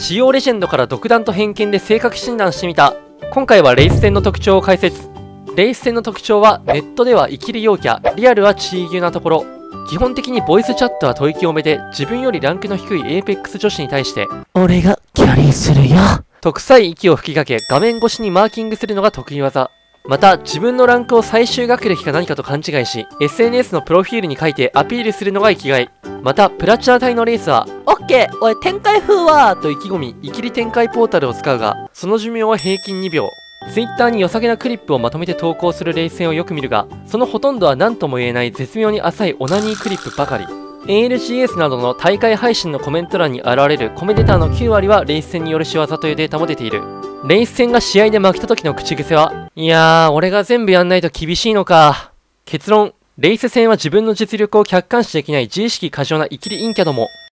主要レジェンドから独断と偏見で性格診断してみた。今回はレイス戦の特徴を解説。レイス戦の特徴は、ネットでは生きる陽キャ、リアルはチーギュなところ。基本的にボイスチャットは吐息多めで、自分よりランクの低いエーペックス女子に対して、 俺がキャリーするよ。 と臭い息を吹きかけ、画面越しにマーキングするのが得意技。また、自分のランクを最終学歴か何かと勘違いし、SNS のプロフィールに書いてアピールするのが生きがい。また、プラチナ帯のレースは、オッケー俺展開風はと意気込み、イキリ展開ポータルを使うが、その寿命は平均2秒。Twitter に良さげなクリップをまとめて投稿するレース戦をよく見るが、そのほとんどは何とも言えない絶妙に浅いオナニークリップばかり。ALGS などの大会配信のコメント欄に現れるコメデーターの9割はレース戦による仕業というデータも出ている。レース戦が試合で負けた時の口癖は、いやー、俺が全部やんないと厳しいのか。結論、レース戦は自分の実力を客観視できない自意識過剰なイキリ陰キャども。